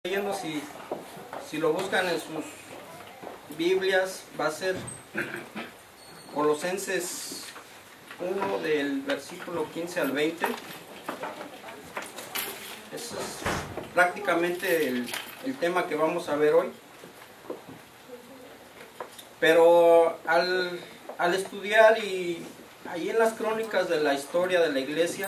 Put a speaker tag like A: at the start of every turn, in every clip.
A: Leyendo, si lo buscan en sus Biblias, va a ser Colosenses 1 del versículo 15 al 20. Ese es prácticamente el tema que vamos a ver hoy. Pero al estudiar y ahí en las crónicas de la historia de la iglesia,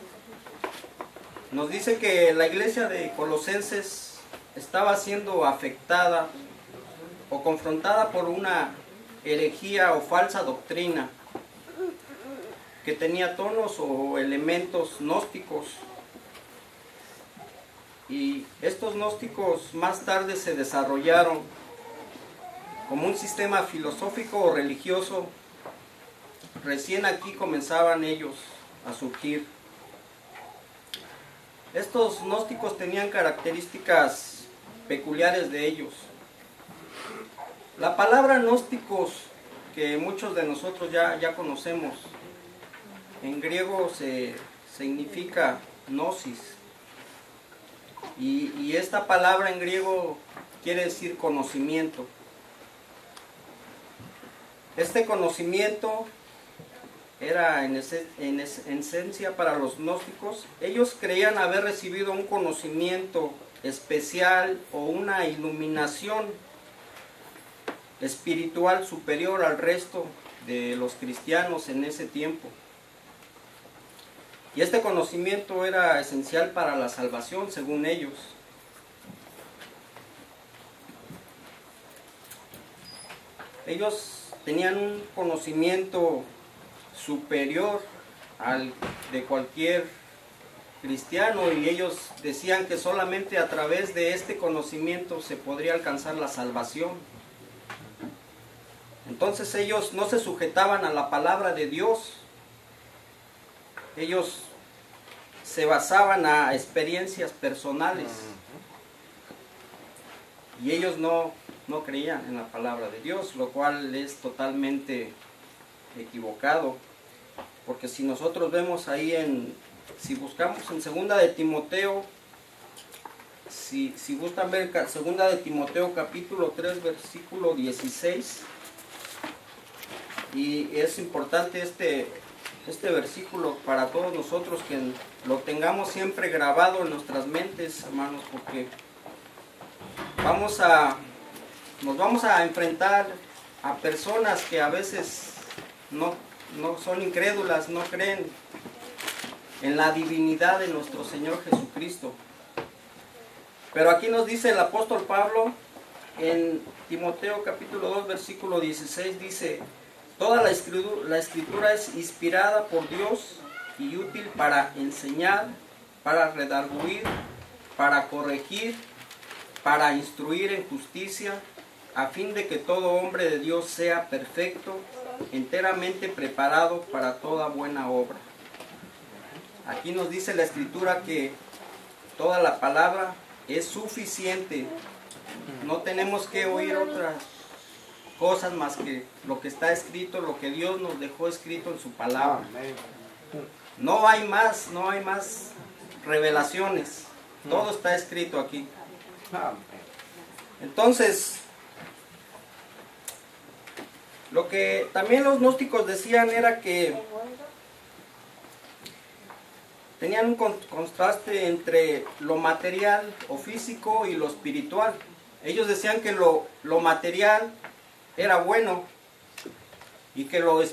A: nos dice que la iglesia de Colosenses estaba siendo afectada o confrontada por una herejía o falsa doctrina que tenía tonos o elementos gnósticos, y estos gnósticos más tarde se desarrollaron como un sistema filosófico o religioso. Recién aquí comenzaban ellos a surgir. Estos gnósticos tenían características peculiares de ellos. La palabra gnósticos, que muchos de nosotros ya conocemos, en griego significa gnosis, y esta palabra en griego quiere decir conocimiento. Este conocimiento era en esencia para los gnósticos. Ellos creían haber recibido un conocimiento especial o una iluminación espiritual superior al resto de los cristianos en ese tiempo. Y este conocimiento era esencial para la salvación, según ellos. Ellos tenían un conocimiento superior al de cualquier cristiano, y ellos decían que solamente a través de este conocimiento se podría alcanzar la salvación. Entonces ellos no se sujetaban a la palabra de Dios. Ellos se basaban a experiencias personales, y ellos no creían en la palabra de Dios, lo cual es totalmente equivocado, porque si nosotros vemos ahí si buscamos en segunda de Timoteo, si gustan ver segunda de Timoteo capítulo 3 versículo 16, y es importante este versículo para todos nosotros, que lo tengamos siempre grabado en nuestras mentes, hermanos, porque nos vamos a enfrentar a personas que a veces no son incrédulas, no creen en la divinidad de nuestro Señor Jesucristo. Pero aquí nos dice el apóstol Pablo en Timoteo capítulo 2 versículo 16, dice: toda la escritura es inspirada por Dios y útil para enseñar, para redarguir, para corregir, para instruir en justicia, a fin de que todo hombre de Dios sea perfecto, enteramente preparado para toda buena obra. Aquí nos dice la escritura que toda la palabra es suficiente. No tenemos que oír otras cosas más que lo que está escrito, lo que Dios nos dejó escrito en su palabra. No hay más revelaciones. Todo está escrito aquí. Entonces, lo que también los gnósticos decían era que tenían un contraste entre lo material o físico y lo espiritual. Ellos decían que lo material era bueno, y que lo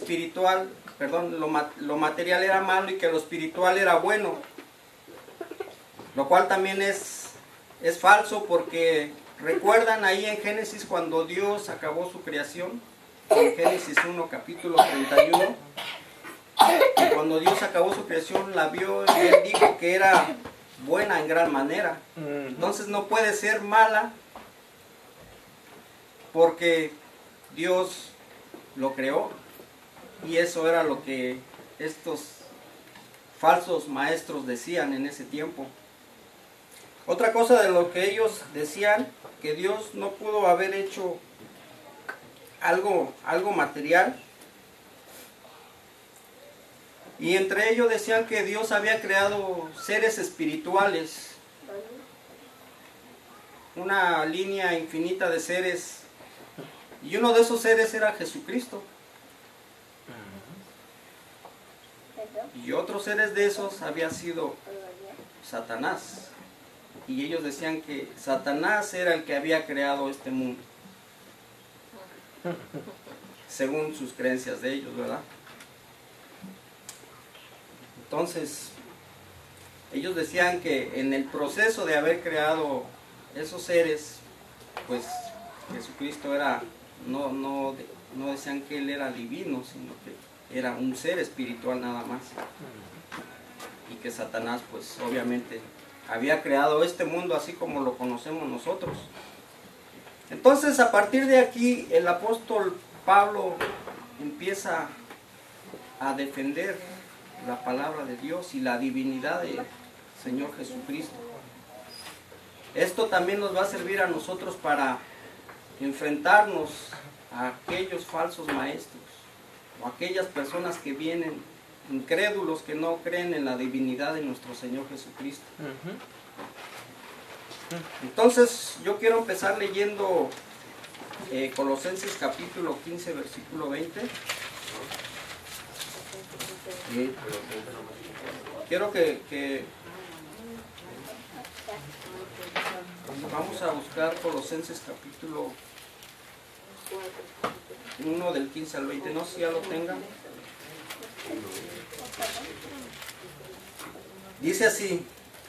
A: material era malo, y que lo espiritual era bueno. Lo cual también es falso, porque recuerdan ahí en Génesis cuando Dios acabó su creación, en Génesis 1 capítulo 31, y cuando Dios acabó su creación la vio y Él dijo que era buena en gran manera. Entonces no puede ser mala, porque Dios lo creó, y eso era lo que estos falsos maestros decían en ese tiempo. Otra cosa de lo que ellos decían, que Dios no pudo haber hecho algo material, y entre ellos decían que Dios había creado seres espirituales una línea infinita de seres, y uno de esos seres era Jesucristo. Y otros seres de esos había sido Satanás. Y ellos decían que Satanás era el que había creado este mundo, según sus creencias de ellos, ¿verdad? Entonces, ellos decían que en el proceso de haber creado esos seres, pues Jesucristo era, no decían que Él era divino, sino que era un ser espiritual nada más. Y que Satanás, pues obviamente, había creado este mundo así como lo conocemos nosotros. Entonces, a partir de aquí, el apóstol Pablo empieza a defender la palabra de Dios y la divinidad del Señor Jesucristo. Esto también nos va a servir a nosotros para enfrentarnos a aquellos falsos maestros o aquellas personas que vienen incrédulos, que no creen en la divinidad de nuestro Señor Jesucristo. Entonces yo quiero empezar leyendo Colosenses capítulo 15 versículo 20. Quiero que vamos a buscar Colosenses capítulo 1 del 15 al 20, no sé si ya lo tengan. Dice así,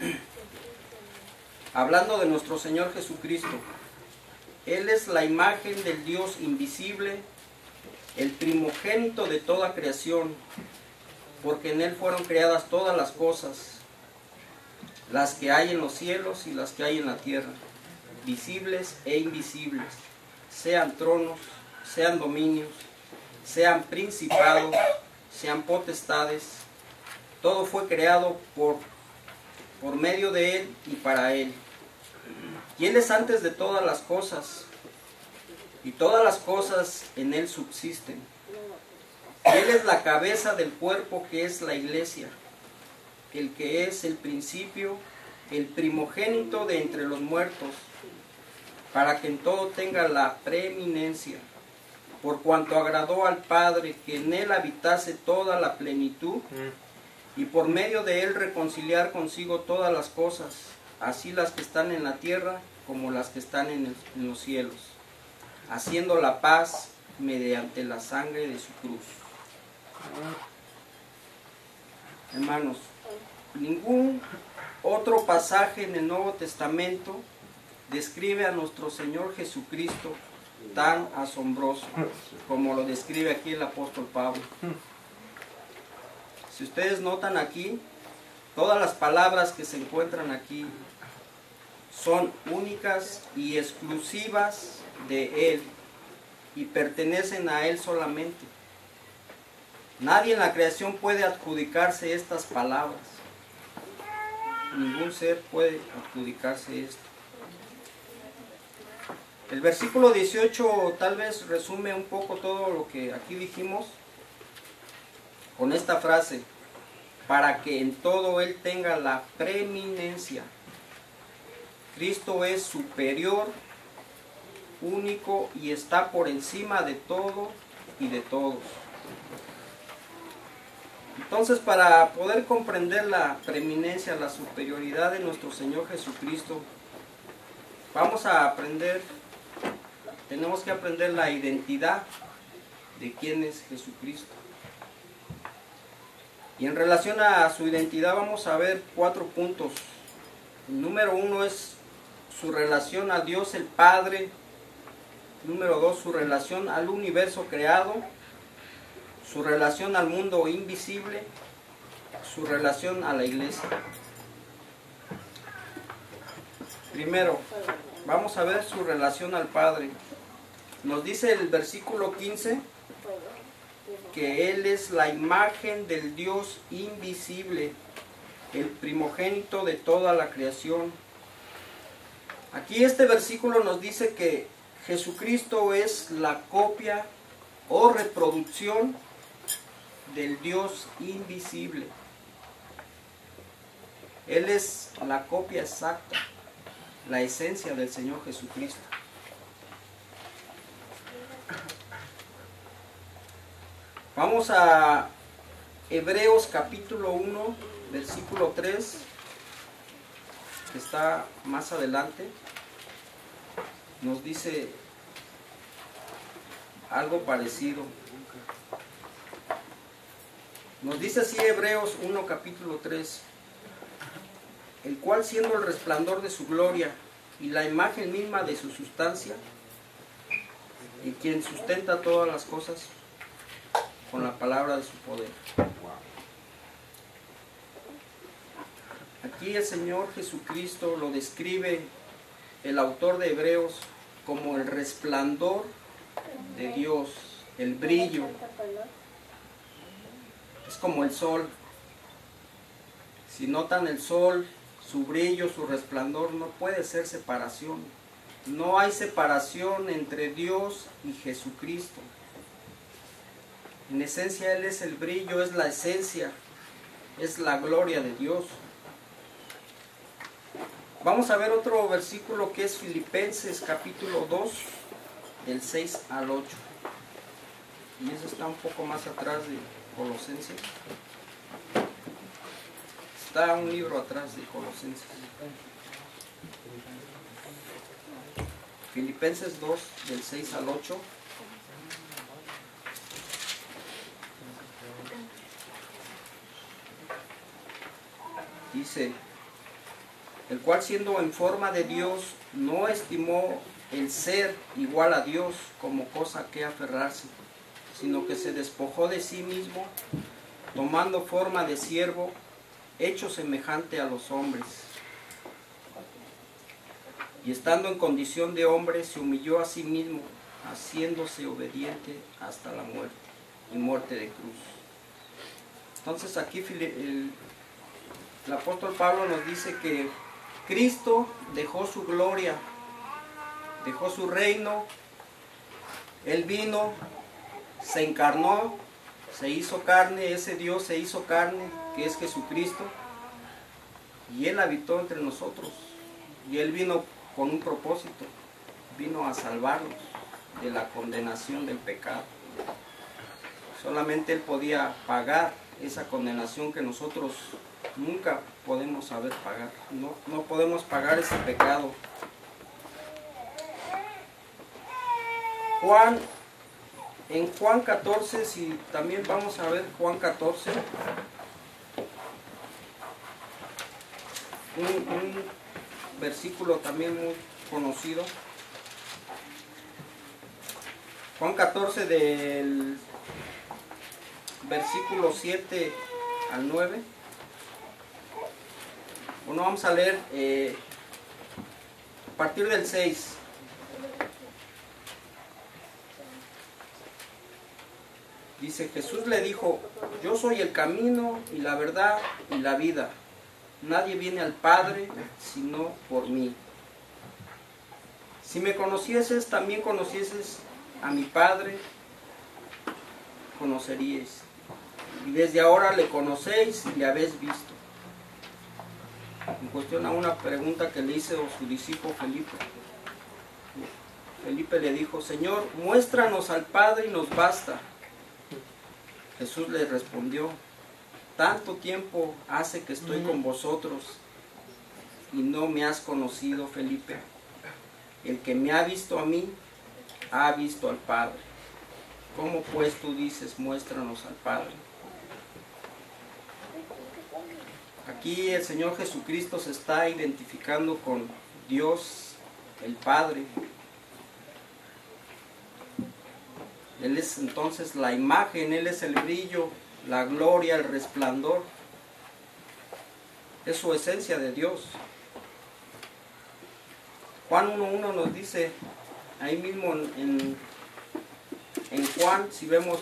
A: hablando de nuestro Señor Jesucristo: Él es la imagen del Dios invisible, el primogénito de toda creación, porque en Él fueron creadas todas las cosas, las que hay en los cielos y las que hay en la tierra, visibles e invisibles, sean tronos, sean dominios, sean principados, sean potestades. Todo fue creado por medio de Él y para Él. Y Él es antes de todas las cosas, y todas las cosas en Él subsisten. Y Él es la cabeza del cuerpo, que es la iglesia, el que es el principio, el primogénito de entre los muertos, para que en todo tenga la preeminencia, por cuanto agradó al Padre que en Él habitase toda la plenitud, y por medio de Él reconciliar consigo todas las cosas, así las que están en la tierra como las que están en los cielos, haciendo la paz mediante la sangre de su cruz. Hermanos, ningún otro pasaje en el Nuevo Testamento describe a nuestro Señor Jesucristo tan asombroso como lo describe aquí el apóstol Pablo. Si ustedes notan aquí, todas las palabras que se encuentran aquí son únicas y exclusivas de Él y pertenecen a Él solamente. Nadie en la creación puede adjudicarse estas palabras. Ningún ser puede adjudicarse esto. El versículo 18 tal vez resume un poco todo lo que aquí dijimos con esta frase: para que en todo Él tenga la preeminencia. Cristo es superior, único y está por encima de todo y de todos. Entonces, para poder comprender la preeminencia, la superioridad de nuestro Señor Jesucristo, tenemos que aprender la identidad de quién es Jesucristo. Y en relación a su identidad vamos a ver 4 puntos. El número 1 es su relación a Dios el Padre. Número 2, su relación al universo creado. Su relación al mundo invisible. Su relación a la iglesia. Primero, vamos a ver su relación al Padre. Nos dice el versículo 15 que Él es la imagen del Dios invisible, el primogénito de toda la creación. Aquí este versículo nos dice que Jesucristo es la copia o reproducción del Dios invisible. Él es la copia exacta la esencia del Señor Jesucristo. Vamos a Hebreos capítulo 1, versículo 3, que está más adelante. Nos dice algo parecido. Nos dice así Hebreos 1, capítulo 3. El cual, siendo el resplandor de su gloria y la imagen misma de su sustancia, y quien sustenta todas las cosas con la palabra de su poder. Aquí el Señor Jesucristo lo describe el autor de Hebreos como el resplandor de Dios, el brillo. Es como el sol. Si notan el sol, su brillo, su resplandor, no puede ser separación. No hay separación entre Dios y Jesucristo. En esencia Él es el brillo, es la esencia, es la gloria de Dios. Vamos a ver otro versículo que es Filipenses capítulo 2, del 6 al 8. Y eso está un poco más atrás de Colosenses. Está un libro atrás de Colosenses. Filipenses 2, del 6 al 8. Dice, el cual siendo en forma de Dios, no estimó el ser igual a Dios como cosa que aferrarse, sino que se despojó de sí mismo, tomando forma de siervo, hecho semejante a los hombres. Y estando en condición de hombre, se humilló a sí mismo, haciéndose obediente hasta la muerte, y muerte de cruz. Entonces aquí el apóstol Pablo nos dice que Cristo dejó su gloria, dejó su reino, Él vino, se encarnó, se hizo carne, ese Dios se hizo carne, que es Jesucristo, y Él habitó entre nosotros, y Él vino con un propósito, vino a salvarnos de la condenación del pecado. Solamente Él podía pagar esa condenación que nosotros nunca podemos saber pagar. No podemos pagar ese pecado. En Juan 14, si también vamos a ver Juan 14, un versículo también muy conocido. Juan 14 del versículo 7 al 9. Bueno, vamos a leer a partir del 6. Dice, Jesús le dijo, yo soy el camino y la verdad y la vida. Nadie viene al Padre sino por mí. Si me conocieses, también conocieses a mi Padre, conoceríais. Y desde ahora le conocéis y le habéis visto. En cuestión a una pregunta que le hizo su discípulo Felipe. Felipe le dijo, Señor, muéstranos al Padre y nos basta. Jesús le respondió, tanto tiempo hace que estoy con vosotros y no me has conocido, Felipe. El que me ha visto a mí, ha visto al Padre. ¿Cómo pues tú dices, muéstranos al Padre? Aquí el Señor Jesucristo se está identificando con Dios, el Padre. Él es entonces la imagen, Él es el brillo, la gloria, el resplandor. Es su esencia de Dios. Juan 1.1 nos dice, ahí mismo en Juan, si vemos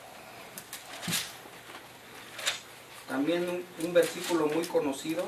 A: también un versículo muy conocido,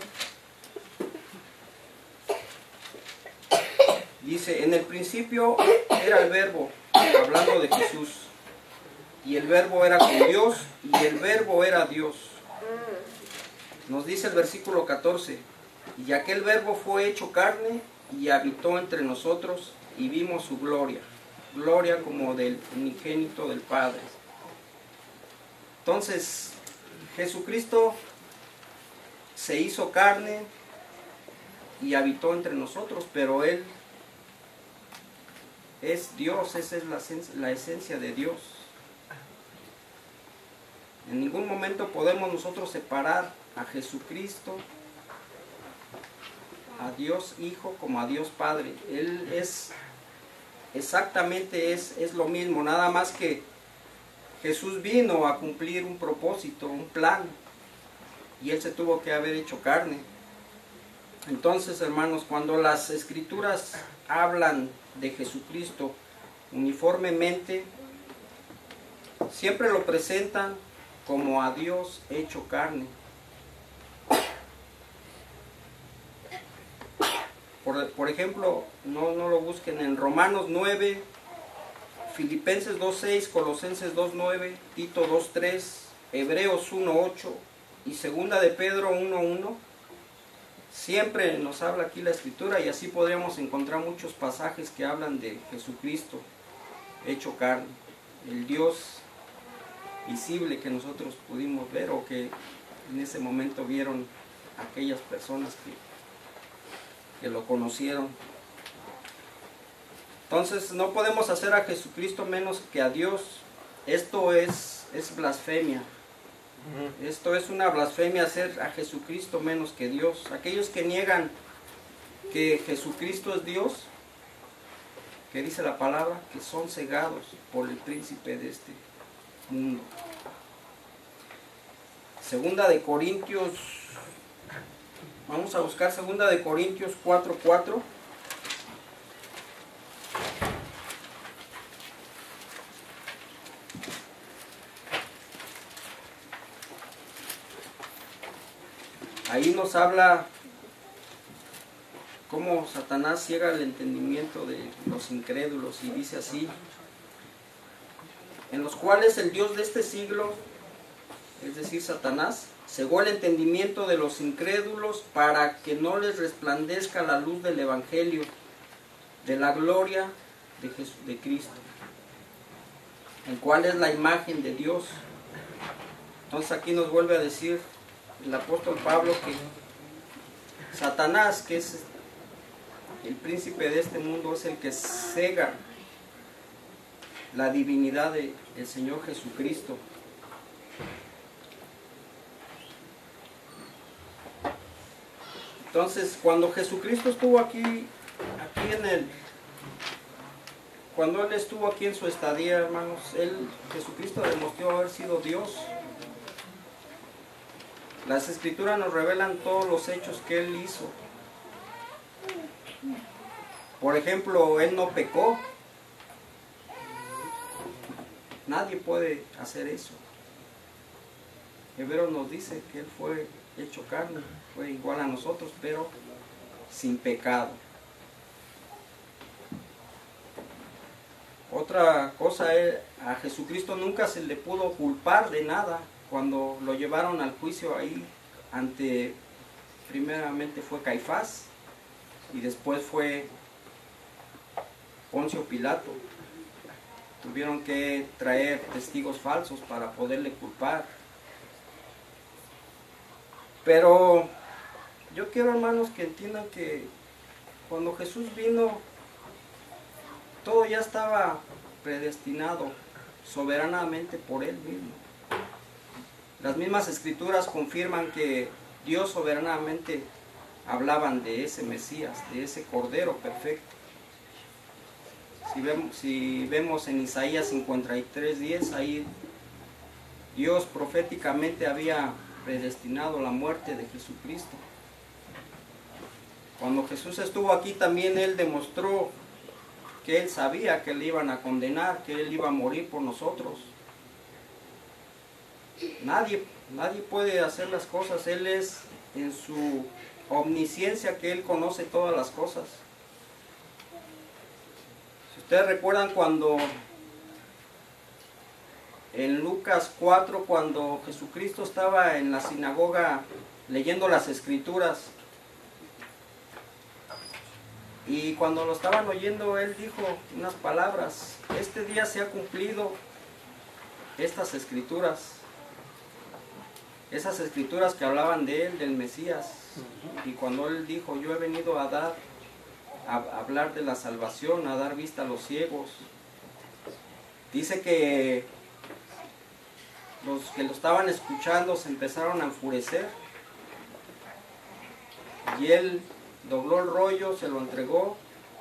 A: dice, en el principio era el Verbo, hablando de Jesús, y el Verbo era con Dios, y el Verbo era Dios. Nos dice el versículo 14, y aquel Verbo fue hecho carne, y habitó entre nosotros y vimos su gloria, gloria como del unigénito del Padre. Entonces, Jesucristo se hizo carne y habitó entre nosotros, pero Él es Dios, esa es la esencia de Dios. En ningún momento podemos nosotros separar a Jesucristo, a Dios Hijo como a Dios Padre. Él es exactamente es lo mismo, nada más que Jesús vino a cumplir un propósito, un plan, y Él se tuvo que haber hecho carne. Entonces, hermanos, cuando las Escrituras hablan de Jesucristo uniformemente, siempre lo presentan como a Dios hecho carne. Por ejemplo, no lo busquen en Romanos 9, Filipenses 2.6, Colosenses 2.9, Tito 2.3, Hebreos 1.8 y Segunda de Pedro 1.1. Siempre nos habla aquí la Escritura, y así podríamos encontrar muchos pasajes que hablan de Jesucristo hecho carne, el Dios visible que nosotros pudimos ver, o que en ese momento vieron aquellas personas que lo conocieron. Entonces no podemos hacer a Jesucristo menos que a Dios. Esto es blasfemia. Esto es una blasfemia, hacer a Jesucristo menos que Dios. Aquellos que niegan que Jesucristo es Dios, que dice la palabra, que son cegados por el príncipe de este mundo. Segunda de Corintios, vamos a buscar Segunda de Corintios 4:4. Ahí nos habla cómo Satanás ciega el entendimiento de los incrédulos, y dice así: en los cuales el Dios de este siglo, es decir, Satanás, cegó el entendimiento de los incrédulos para que no les resplandezca la luz del Evangelio, de la gloria de Cristo, el cual es la imagen de Dios. Entonces aquí nos vuelve a decir el apóstol Pablo que Satanás, que es el príncipe de este mundo, es el que cega la divinidad del Señor Jesucristo. Entonces, cuando Jesucristo estuvo cuando Él estuvo aquí en su estadía, hermanos, Jesucristo demostró haber sido Dios. Las Escrituras nos revelan todos los hechos que Él hizo. Por ejemplo, Él no pecó. Nadie puede hacer eso. Hebreos nos dice que Él fue hecho carne, fue igual a nosotros, pero sin pecado. Otra cosa es, a Jesucristo nunca se le pudo culpar de nada. Cuando lo llevaron al juicio ahí, primeramente fue Caifás y después fue Poncio Pilato. Tuvieron que traer testigos falsos para poderle culpar. Pero yo quiero, hermanos, que entiendan que cuando Jesús vino, todo ya estaba predestinado soberanamente por Él mismo. Las mismas Escrituras confirman que Dios soberanamente hablaban de ese Mesías, de ese Cordero perfecto. Si vemos en Isaías 53:10, ahí Dios proféticamente había predestinado la muerte de Jesucristo. Cuando Jesús estuvo aquí también Él demostró que Él sabía que le iban a condenar, que Él iba a morir por nosotros. Nadie puede hacer las cosas. Él es en su omnisciencia que Él conoce todas las cosas. Si ustedes recuerdan cuando en Lucas 4, cuando Jesucristo estaba en la sinagoga leyendo las Escrituras, Y cuando lo estaban oyendo, él dijo unas palabras: este día se ha cumplido estas escrituras. Esas escrituras que hablaban de él, del Mesías. Y cuando él dijo: yo he venido a hablar de la salvación, a dar vista a los ciegos. Dice que los que lo estaban escuchando se empezaron a enfurecer. Y él dobló el rollo, se lo entregó.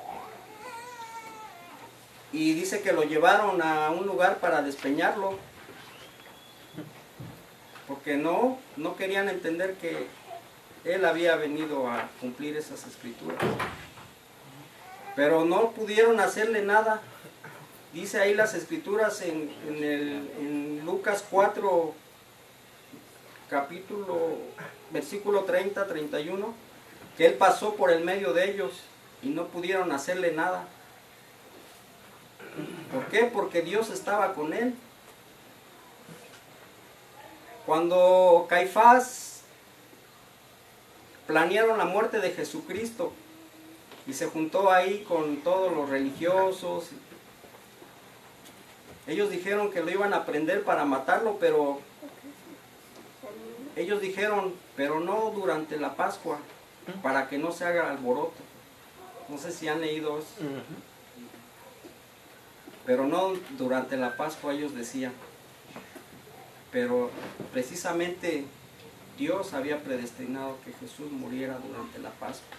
A: Y dice que lo llevaron a un lugar para despeñarlo. Porque no querían entender que él había venido a cumplir esas escrituras. Pero no pudieron hacerle nada. Dice ahí las escrituras en Lucas 4, versículo 30, 31, que él pasó por el medio de ellos y no pudieron hacerle nada. ¿Por qué? Porque Dios estaba con él. Cuando Caifás planearon la muerte de Jesucristo y se juntó ahí con todos los religiosos, ellos dijeron que lo iban a prender para matarlo, pero ellos dijeron: pero no durante la Pascua, para que no se haga alboroto. No sé si han leído eso. Pero no durante la Pascua, ellos decían. Pero precisamente Dios había predestinado que Jesús muriera durante la Pascua.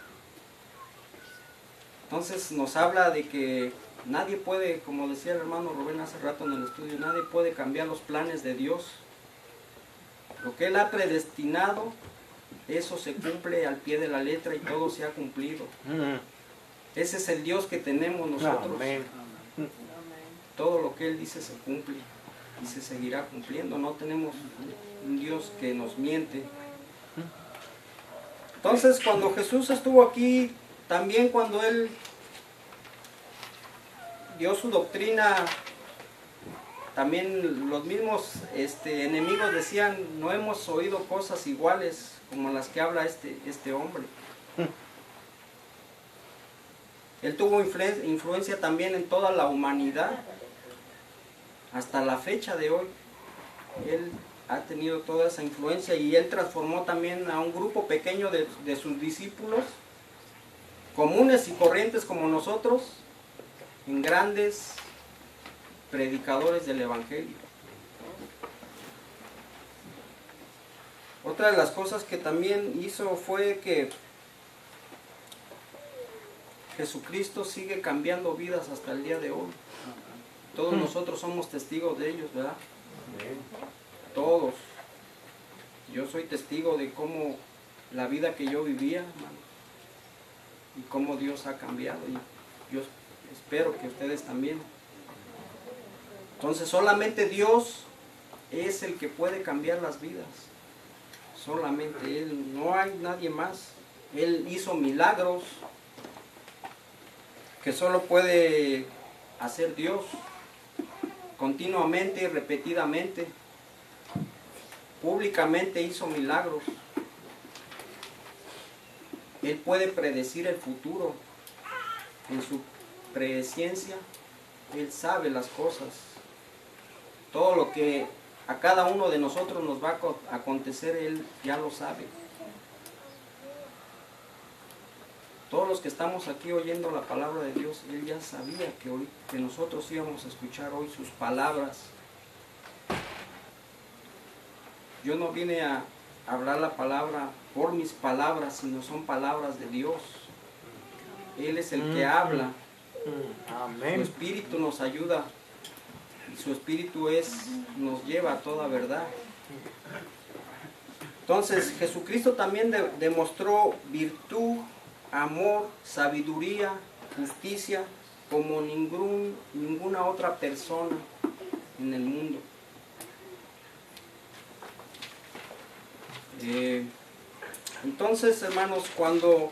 A: Entonces nos habla de que nadie puede, como decía el hermano Rubén hace rato en el estudio, nadie puede cambiar los planes de Dios. Lo que Él ha predestinado, eso se cumple al pie de la letra y todo se ha cumplido. Ese es el Dios que tenemos nosotros. Amén. Todo lo que Él dice se cumple y se seguirá cumpliendo. No tenemos un Dios que nos miente. Entonces, cuando Jesús estuvo aquí, también cuando Él dio su doctrina, también los mismos enemigos decían: no hemos oído cosas iguales como las que habla este hombre. Él tuvo influencia también en toda la humanidad. Hasta la fecha de hoy, Él ha tenido toda esa influencia, y Él transformó también a un grupo pequeño de sus discípulos, comunes y corrientes como nosotros, en grandes predicadores del Evangelio. Otra de las cosas que también hizo fue que Jesucristo sigue cambiando vidas hasta el día de hoy. Todos nosotros somos testigos de ellos, ¿verdad? Todos. Yo soy testigo de cómo la vida que yo vivía, hermano, y cómo Dios ha cambiado, y yo espero que ustedes también. Entonces solamente Dios es el que puede cambiar las vidas. Solamente Él, no hay nadie más. Él hizo milagros que solo puede hacer Dios, continuamente y repetidamente. Públicamente hizo milagros. Él puede predecir el futuro. En su presciencia, Él sabe las cosas. Todo lo que a cada uno de nosotros nos va a acontecer, Él ya lo sabe. Todos los que estamos aquí oyendo la palabra de Dios, Él ya sabía que nosotros íbamos a escuchar hoy sus palabras. Yo no vine a hablar la palabra por mis palabras, sino son palabras de Dios. Él es el que habla. Amén. Su Espíritu nos ayuda. Y su Espíritu nos lleva a toda verdad. Entonces, Jesucristo también demostró virtud, amor, sabiduría, justicia, como ninguna otra persona en el mundo. Entonces, hermanos, cuando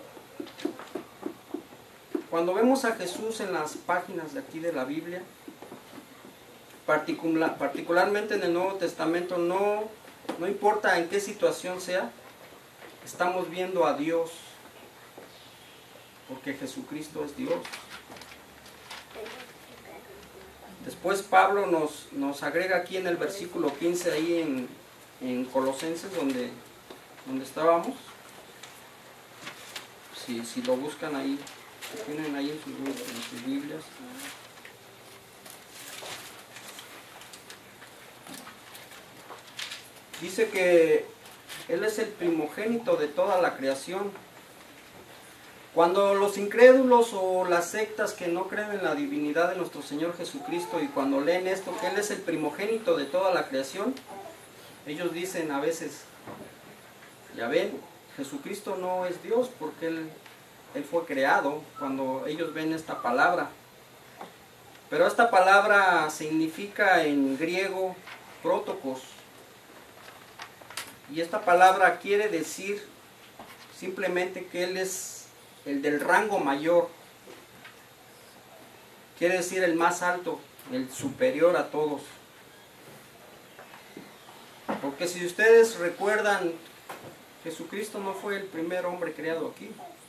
A: vemos a Jesús en las páginas de aquí de la Biblia, particularmente en el Nuevo Testamento, no importa en qué situación sea, estamos viendo a Dios. porque Jesucristo es Dios. Después Pablo nos agrega aquí en el versículo 15, ahí en Colosenses, donde estábamos. Si lo buscan ahí, lo tienen ahí en sus Biblias. Dice que Él es el primogénito de toda la creación. Cuando los incrédulos o las sectas que no creen en la divinidad de nuestro Señor Jesucristo, y cuando leen esto, que Él es el primogénito de toda la creación, ellos dicen a veces, ya ven, Jesucristo no es Dios porque Él fue creado, cuando ellos ven esta palabra. Pero esta palabra significa en griego prótocos. Y esta palabra quiere decir simplemente que Él es el del rango mayor. Quiere decir el más alto, el superior a todos. Porque si ustedes recuerdan, Jesucristo no fue el primer hombre creado aquí.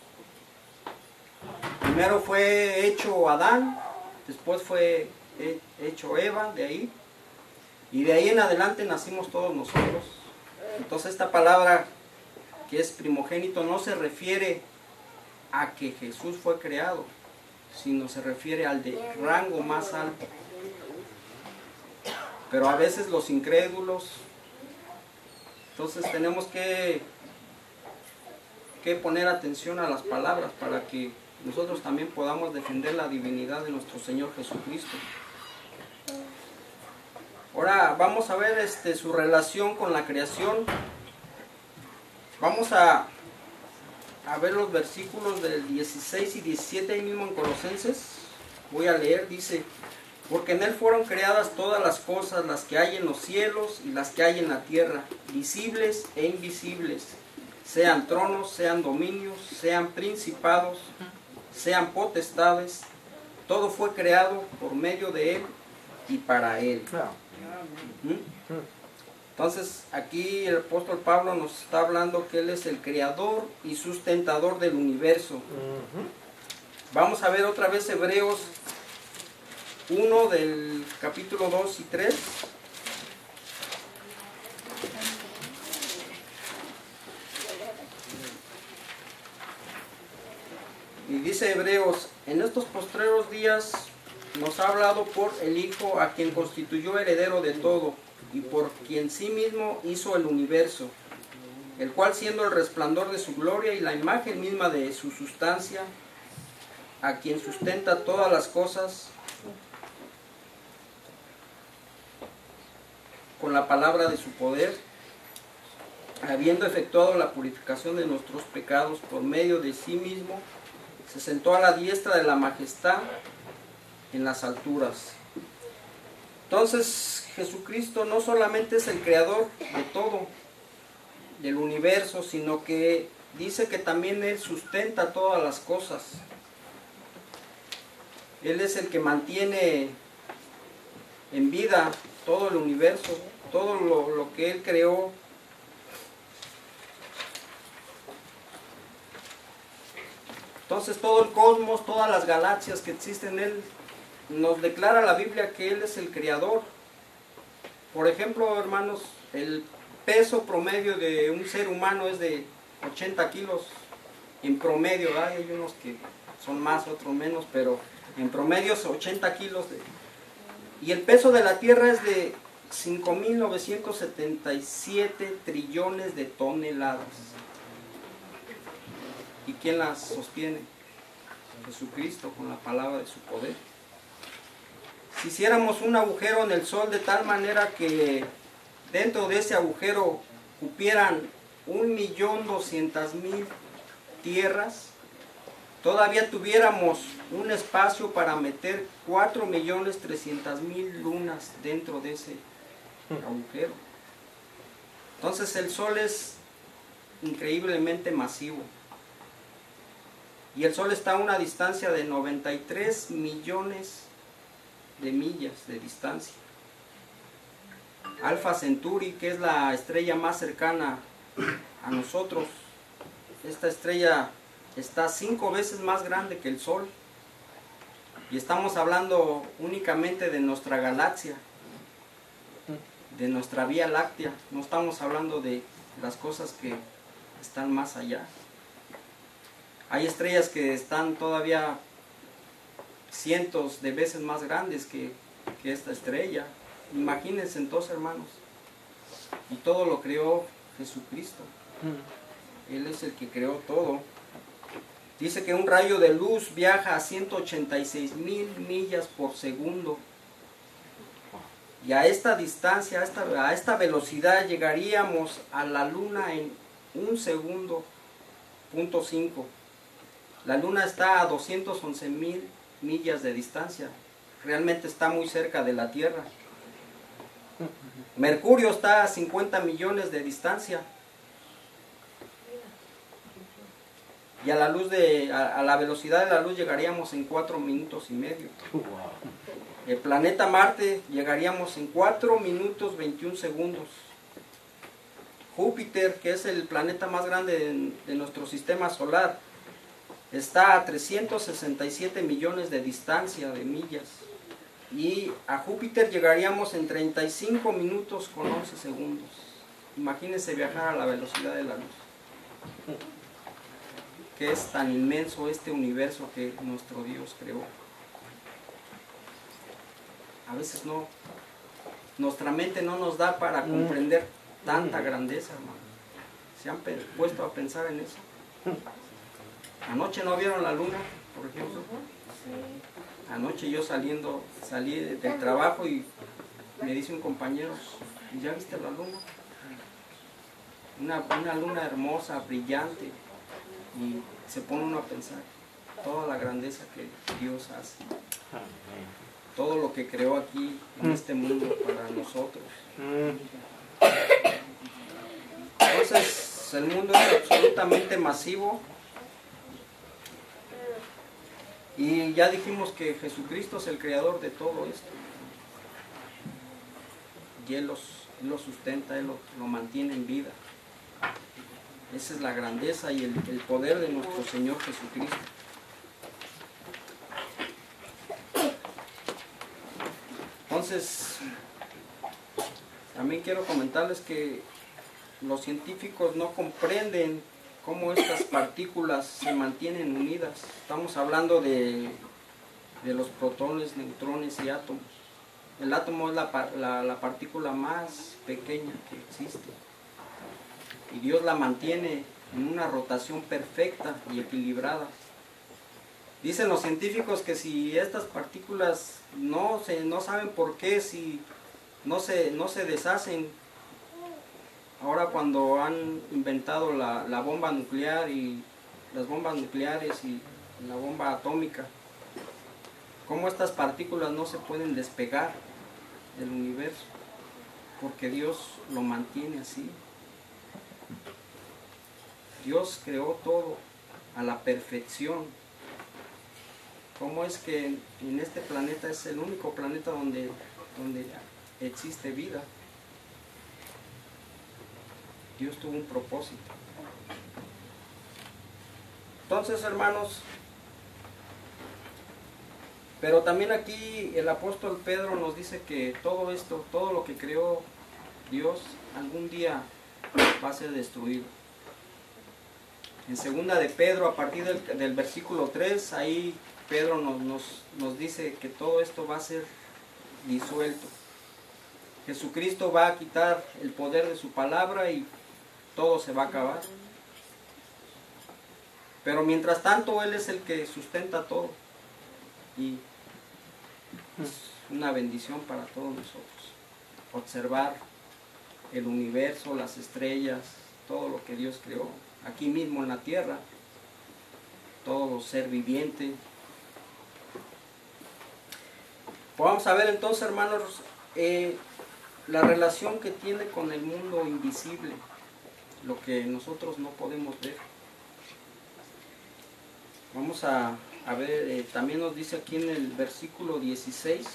A: Primero fue hecho Adán, después fue hecho Eva, de ahí. Y de ahí en adelante nacimos todos nosotros. Entonces esta palabra que es primogénito no se refiere a que Jesús fue creado, sino se refiere al de rango más alto. Pero a veces los incrédulos, entonces tenemos que poner atención a las palabras para que nosotros también podamos defender la divinidad de nuestro Señor Jesucristo. Ahora vamos a ver su relación con la creación. Vamos a ver los versículos del 16 y 17 ahí mismo en Colosenses. Voy a leer, dice: porque en Él fueron creadas todas las cosas, las que hay en los cielos y las que hay en la tierra, visibles e invisibles, sean tronos, sean dominios, sean principados, sean potestades. Todo fue creado por medio de Él y para Él. Entonces aquí el apóstol Pablo nos está hablando que Él es el creador y sustentador del universo. Vamos a ver otra vez Hebreos 1 del capítulo 2 y 3. Y dice Hebreos: en estos postreros días nos ha hablado por el Hijo, a quien constituyó heredero de todo, y por quien sí mismo hizo el universo, el cual, siendo el resplandor de su gloria y la imagen misma de su sustancia, a quien sustenta todas las cosas con la palabra de su poder, habiendo efectuado la purificación de nuestros pecados por medio de sí mismo, se sentó a la diestra de la majestad en las alturas. Entonces Jesucristo no solamente es el creador de todo, del universo, sino que dice que también Él sustenta todas las cosas. Él es el que mantiene en vida todo el universo, todo lo que Él creó. Entonces todo el cosmos, todas las galaxias que existen, Él nos declara la Biblia que Él es el creador. Por ejemplo, hermanos, el peso promedio de un ser humano es de 80 kilos en promedio, ¿verdad? Hay unos que son más, otros menos, pero en promedio es 80 kilos. Y el peso de la Tierra es de 5.977 trillones de toneladas. ¿Y quién las sostiene? Jesucristo, con la palabra de su poder. Si hiciéramos un agujero en el sol de tal manera que dentro de ese agujero cupieran 1.200.000 tierras, todavía tuviéramos un espacio para meter 4.300.000 lunas dentro de ese agujero. Entonces el sol es increíblemente masivo. Y el sol está a una distancia de 93 millones de millas de distancia. Alfa Centauri, que es la estrella más cercana a nosotros, esta estrella está 5 veces más grande que el Sol. Y estamos hablando únicamente de nuestra galaxia, de nuestra Vía Láctea. No estamos hablando de las cosas que están más allá. Hay estrellas que están todavía cientos de veces más grandes que esta estrella. Imagínense entonces, hermanos. Y todo lo creó Jesucristo. Él es el que creó todo. Dice que un rayo de luz viaja a 186,000 millas por segundo. Y a esta distancia, a esta velocidad, llegaríamos a la Luna en 1 segundo, .5. La Luna está a 211,000 millas de distancia. Realmente está muy cerca de la Tierra. Mercurio está a 50 millones de distancia. Y a la velocidad de la luz llegaríamos en 4 minutos y medio. El planeta Marte llegaríamos en 4 minutos 21 segundos. Júpiter, que es el planeta más grande de nuestro sistema solar, está a 367 millones de distancia de millas. Y a Júpiter llegaríamos en 35 minutos con 11 segundos. Imagínense viajar a la velocidad de la luz. Que es tan inmenso este universo que nuestro Dios creó. A veces nuestra mente no nos da para comprender tanta grandeza, hermano. ¿Se han puesto a pensar en eso? Anoche no vieron la luna, por ejemplo. Anoche yo salí del trabajo y me dice un compañero, ¿ya viste la luna? Una luna hermosa, brillante. Y se pone uno a pensar toda la grandeza que Dios hace, todo lo que creó aquí en este mundo para nosotros. Entonces el mundo es absolutamente masivo y ya dijimos que Jesucristo es el creador de todo esto y Él lo sustenta, Él lo mantiene en vida. Esa es la grandeza y el poder de nuestro Señor Jesucristo. Entonces, también quiero comentarles que los científicos no comprenden cómo estas partículas se mantienen unidas. Estamos hablando de los protones, neutrones y átomos. El átomo es la partícula más pequeña que existe. Y Dios la mantiene en una rotación perfecta y equilibrada. Dicen los científicos que si estas partículas no saben por qué, si no se deshacen, ahora cuando han inventado la bomba nuclear y las bombas nucleares y la bomba atómica, cómo estas partículas no se pueden despegar del universo, porque Dios lo mantiene así. Dios creó todo a la perfección. ¿Cómo es que en este planeta es el único planeta donde existe vida? Dios tuvo un propósito. Entonces, hermanos, pero también aquí el apóstol Pedro nos dice que todo esto, todo lo que creó Dios, algún día va a ser destruido. En segunda de Pedro, a partir del versículo 3, ahí Pedro nos dice que todo esto va a ser disuelto. Jesucristo va a quitar el poder de su palabra y todo se va a acabar. Pero mientras tanto, Él es el que sustenta todo. Y es una bendición para todos nosotros. Observar el universo, las estrellas, todo lo que Dios creó. Aquí mismo en la tierra, todo ser viviente. Vamos a ver entonces, hermanos, la relación que tiene con el mundo invisible, lo que nosotros no podemos ver. Vamos a ver, también nos dice aquí en el versículo 16,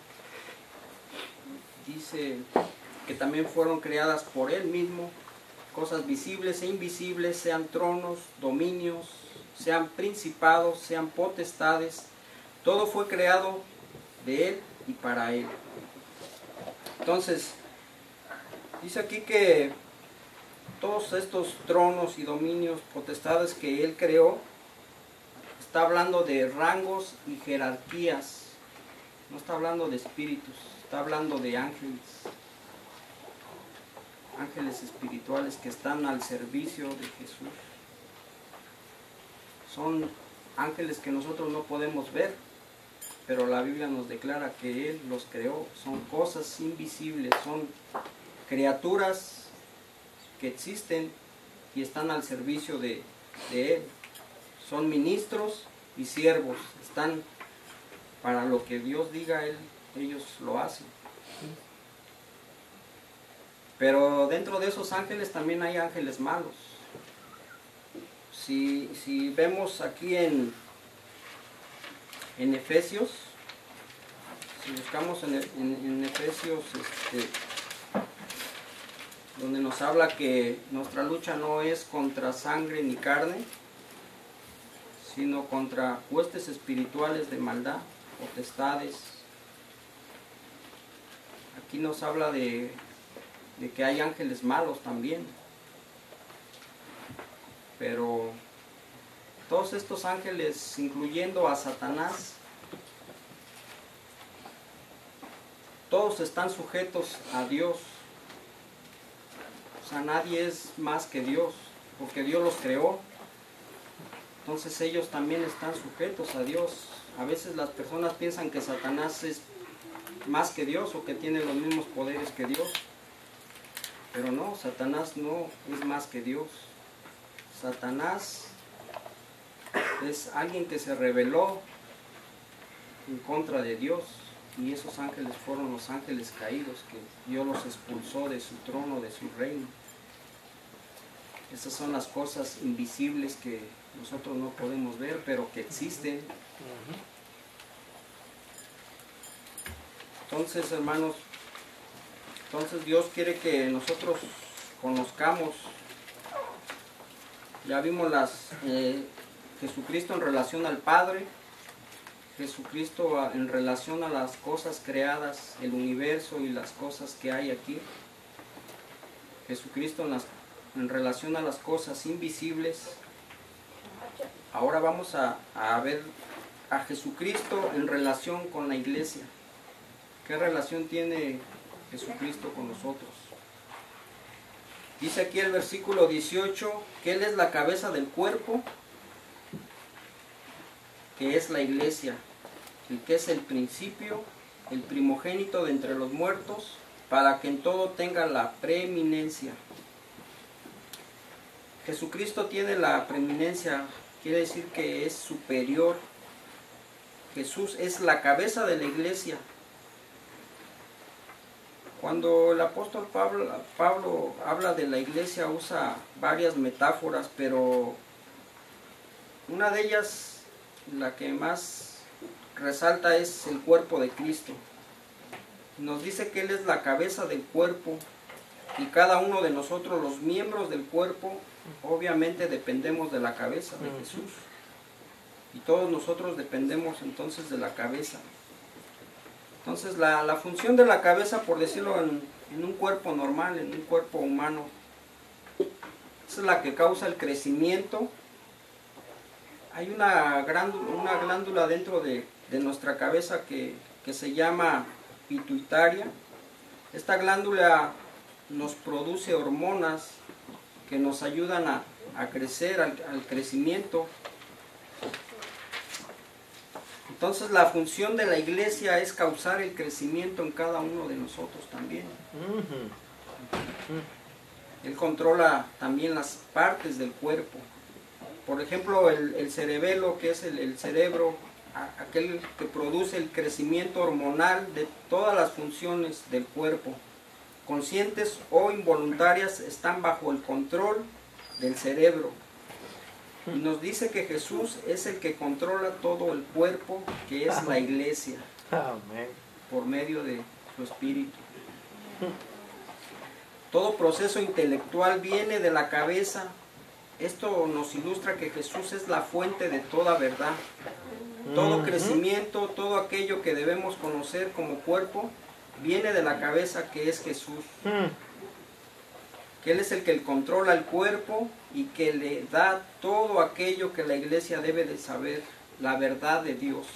A: dice que también fueron creadas por Él mismo, cosas visibles e invisibles, sean tronos, dominios, sean principados, sean potestades, todo fue creado de Él y para Él. Entonces, dice aquí que todos estos tronos y dominios, potestades que Él creó, está hablando de rangos y jerarquías, no está hablando de espíritus, está hablando de ángeles, ángeles espirituales que están al servicio de Jesús. Son ángeles que nosotros no podemos ver, pero la Biblia nos declara que Él los creó. Son cosas invisibles, son criaturas que existen y están al servicio de Él. Son ministros y siervos, están para lo que Dios diga, ellos lo hacen. Pero dentro de esos ángeles también hay ángeles malos. Si vemos aquí en Efesios, si buscamos en Efesios, donde nos habla que nuestra lucha no es contra sangre ni carne, sino contra huestes espirituales de maldad, potestades. Aquí nos habla de que hay ángeles malos también. Pero todos estos ángeles, incluyendo a Satanás, todos están sujetos a Dios. O sea, nadie es más que Dios, porque Dios los creó. Entonces ellos también están sujetos a Dios. A veces las personas piensan que Satanás es más que Dios o que tiene los mismos poderes que Dios. Pero no, Satanás no es más que Dios. Satanás es alguien que se rebeló en contra de Dios, y esos ángeles fueron los ángeles caídos que Dios los expulsó de su trono, de su reino. Esas son las cosas invisibles que nosotros no podemos ver, pero que existen. Entonces, hermanos, Dios quiere que nosotros conozcamos. Ya vimos Jesucristo en relación al Padre, Jesucristo en relación a las cosas creadas, el universo y las cosas que hay aquí. Jesucristo en relación a las cosas invisibles. Ahora vamos a ver a Jesucristo en relación con la iglesia. ¿Qué relación tiene Jesucristo con nosotros? Dice aquí el versículo 18 que Él es la cabeza del cuerpo, que es la iglesia, el que es el principio, el primogénito de entre los muertos, para que en todo tenga la preeminencia. Jesucristo tiene la preeminencia, quiere decir que es superior. Jesús es la cabeza de la iglesia. Cuando el apóstol Pablo habla de la iglesia, usa varias metáforas, pero una de ellas, la que más resalta, es el cuerpo de Cristo. Nos dice que Él es la cabeza del cuerpo, y cada uno de nosotros, los miembros del cuerpo, obviamente dependemos de la cabeza de Jesús. Y todos nosotros dependemos entonces de la cabeza. Entonces la función de la cabeza, por decirlo en un cuerpo normal, en un cuerpo humano, es la que causa el crecimiento. Hay una glándula dentro de nuestra cabeza que se llama pituitaria. Esta glándula nos produce hormonas que nos ayudan a crecer, al crecimiento. Entonces la función de la iglesia es causar el crecimiento en cada uno de nosotros también. Él controla también las partes del cuerpo. Por ejemplo, el cerebelo, que es el cerebro, aquel que produce el crecimiento hormonal de todas las funciones del cuerpo, conscientes o involuntarias, están bajo el control del cerebro. Y nos dice que Jesús es el que controla todo el cuerpo, que es la iglesia, por medio de su Espíritu. Todo proceso intelectual viene de la cabeza. Esto nos ilustra que Jesús es la fuente de toda verdad. Todo crecimiento, todo aquello que debemos conocer como cuerpo, viene de la cabeza, que es Jesús. Que Él es el que controla el cuerpo y que le da todo aquello que la iglesia debe de saber, la verdad de Dios.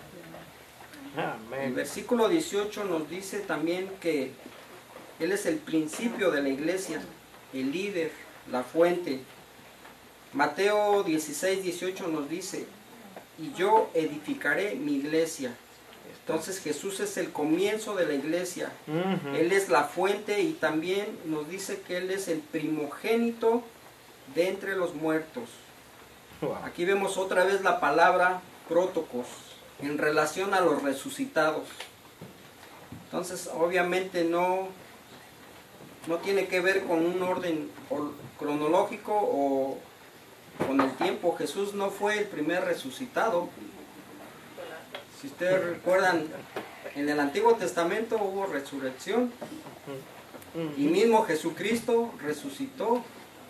A: El versículo 18 nos dice también que Él es el principio de la iglesia, el líder, la fuente. Mateo 16, 18 nos dice: y yo edificaré mi iglesia. Entonces Jesús es el comienzo de la iglesia. Él es la fuente, y también nos dice que Él es el primogénito de entre los muertos. Aquí vemos otra vez la palabra prótocos en relación a los resucitados. Entonces obviamente no tiene que ver con un orden cronológico o con el tiempo. Jesús no fue el primer resucitado. Si ustedes recuerdan, en el Antiguo Testamento hubo resurrección y mismo Jesucristo resucitó.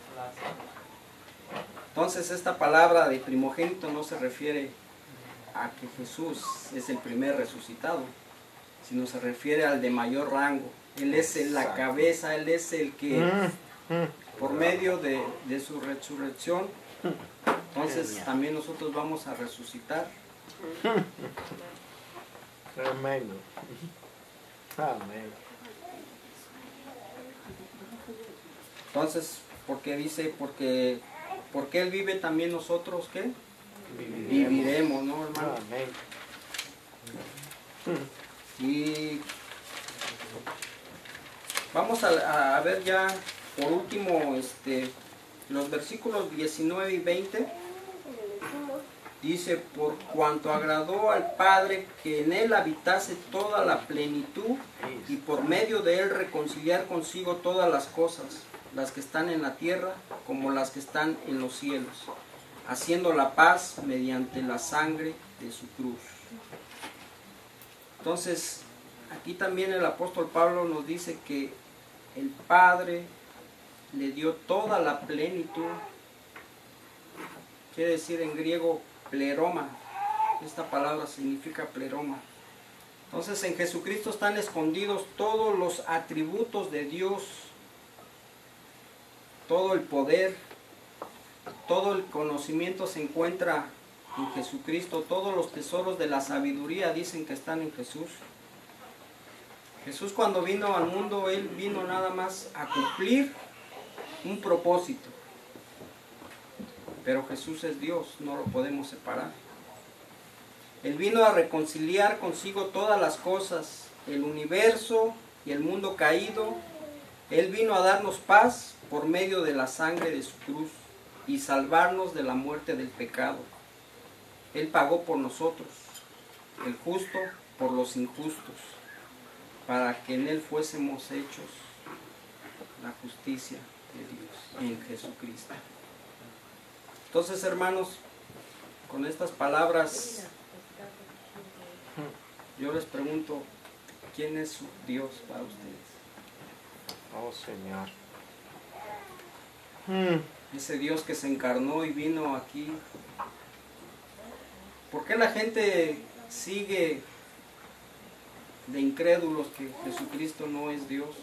A: Entonces esta palabra de primogénito no se refiere a que Jesús es el primer resucitado, sino se refiere al de mayor rango. Él es la cabeza, Él es el que por medio de su resurrección, entonces también nosotros vamos a resucitar.
B: Amén. Amén.
A: Entonces, ¿por qué dice? Porque Él vive, también nosotros, ¿qué? Viviremos, ¿no, hermano?
B: Amén.
A: Y vamos a ver ya por último los versículos 19 y 20. Dice: por cuanto agradó al Padre que en Él habitase toda la plenitud, y por medio de Él reconciliar consigo todas las cosas, las que están en la tierra como las que están en los cielos, haciendo la paz mediante la sangre de su cruz. Entonces, aquí también el apóstol Pablo nos dice que el Padre le dio toda la plenitud. Quiere decir en griego pleroma. Esta palabra significa pleroma. Entonces en Jesucristo están escondidos todos los atributos de Dios, todo el poder, todo el conocimiento se encuentra en Jesucristo. Todos los tesoros de la sabiduría dicen que están en Jesús. Jesús, cuando vino al mundo, Él vino nada más a cumplir un propósito. Pero Jesús es Dios, no lo podemos separar. Él vino a reconciliar consigo todas las cosas, el universo y el mundo caído. Él vino a darnos paz por medio de la sangre de su cruz y salvarnos de la muerte del pecado. Él pagó por nosotros, el justo por los injustos, para que en Él fuésemos hechos la justicia de Dios en Jesucristo. Entonces, hermanos, con estas palabras yo les pregunto: ¿quién es su Dios para ustedes?
B: Oh, Señor.
A: Ese Dios que se encarnó y vino aquí. ¿Por qué la gente sigue de incrédulos que Jesucristo no es Dios?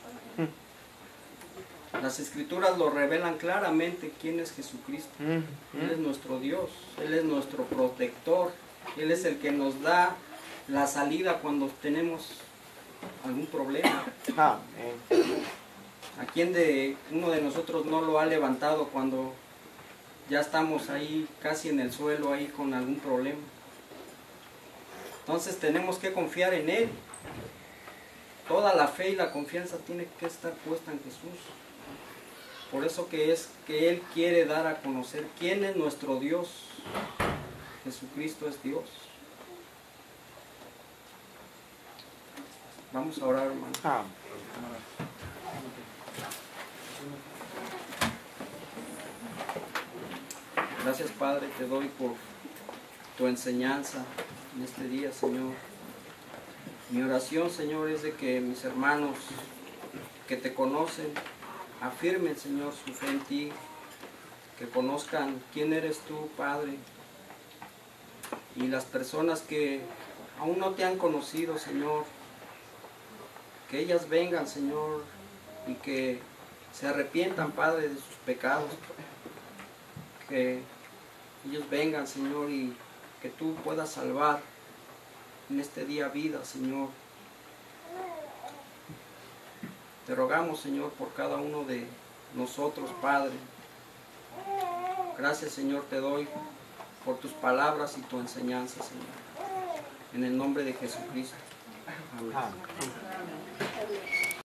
A: Las Escrituras lo revelan claramente quién es Jesucristo. Él es nuestro Dios, Él es nuestro protector, Él es el que nos da la salida cuando tenemos algún problema.
B: Amén.
A: ¿A quién de uno de nosotros no lo ha levantado cuando ya estamos ahí casi en el suelo, ahí con algún problema? Entonces tenemos que confiar en Él. Toda la fe y la confianza tiene que estar puesta en Jesús. Por eso que es que Él quiere dar a conocer quién es nuestro Dios. Jesucristo es Dios. Vamos a orar, hermano.
B: Amén.
A: Gracias, Padre, te doy por tu enseñanza en este día, Señor. Mi oración, Señor, es de que mis hermanos que te conocen, afirmen, Señor, su fe en ti, que conozcan quién eres tú, Padre. Y las personas que aún no te han conocido, Señor, que ellas vengan, Señor, y que se arrepientan, Padre, de sus pecados. Que ellos vengan, Señor, y que tú puedas salvar en este día vida, Señor. Te rogamos, Señor, por cada uno de nosotros, Padre. Gracias, Señor, te doy por tus palabras y tu enseñanza, Señor. En el nombre de Jesucristo. Amén.
B: Amén.